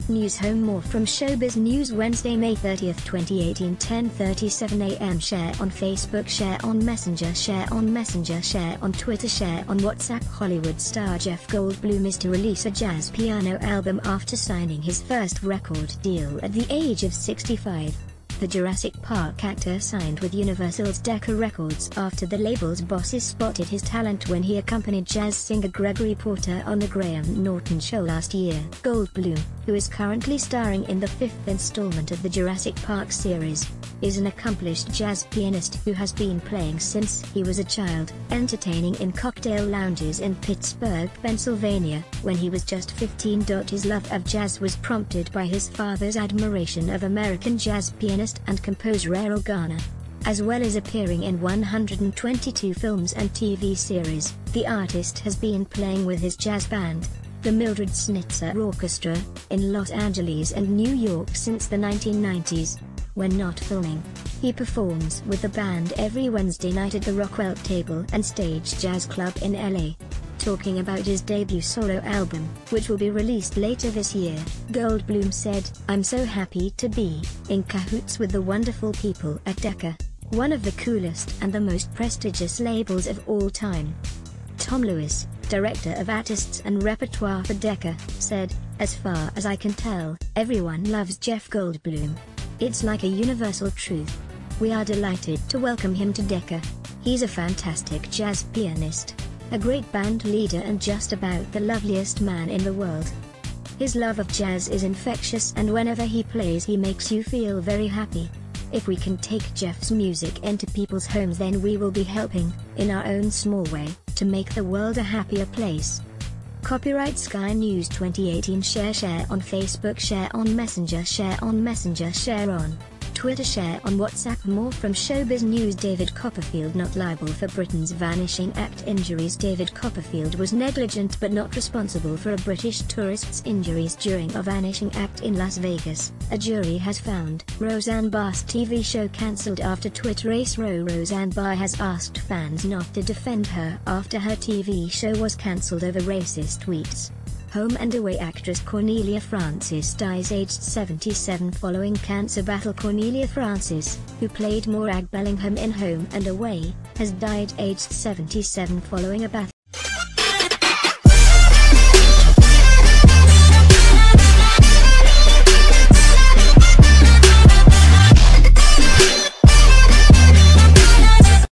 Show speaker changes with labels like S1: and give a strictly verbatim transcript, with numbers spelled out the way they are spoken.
S1: News home. More from Showbiz News. Wednesday, May thirtieth, twenty eighteen, ten thirty-seven a m Share on Facebook, share on Messenger, share on Messenger, share on Twitter, share on WhatsApp. Hollywood star Jeff Goldblum is to release a jazz piano album after signing his first record deal at the age of sixty-five. The Jurassic Park actor signed with Universal's Decca Records after the label's bosses spotted his talent when he accompanied jazz singer Gregory Porter on the Graham Norton Show last year. Goldblum, who is currently starring in the fifth installment of the Jurassic Park series, is an accomplished jazz pianist who has been playing since he was a child, entertaining in cocktail lounges in Pittsburgh, Pennsylvania, when he was just fifteen. His love of jazz was prompted by his father's admiration of American jazz pianist and composer Errol Garner. As well as appearing in one hundred twenty-two films and T V series, the artist has been playing with his jazz band, the Mildred Snitzer Orchestra, in Los Angeles and New York since the nineteen nineties. When not filming, he performs with the band every Wednesday night at the Rockwell Table and Stage Jazz Club in L A. Talking about his debut solo album, which will be released later this year, Goldblum said, "I'm so happy to be in cahoots with the wonderful people at Decca, one of the coolest and the most prestigious labels of all time." Tom Lewis, director of artists and repertoire for Decca, said, "As far as I can tell, everyone loves Jeff Goldblum. It's like a universal truth. We are delighted to welcome him to Decca. He's a fantastic jazz pianist, a great band leader and just about the loveliest man in the world. His love of jazz is infectious and whenever he plays he makes you feel very happy. If we can take Jeff's music into people's homes, then we will be helping, in our own small way, to make the world a happier place." Copyright Sky News twenty eighteen. Share share on Facebook, share on Messenger, share on Messenger, share on Twitter, share on WhatsApp. More from Showbiz News. David Copperfield not liable for Britain's Vanishing Act injuries. David Copperfield was negligent but not responsible for a British tourist's injuries during a Vanishing Act in Las Vegas, a jury has found. Roseanne Barr's T V show cancelled after Twitter ace Roseanne Barr has asked fans not to defend her after her T V show was cancelled over racist tweets. Home and Away actress Cornelia Francis dies aged seventy-seven following cancer battle. Cornelia Francis, who played Morag Bellingham in Home and Away, has died aged seventy-seven following a battle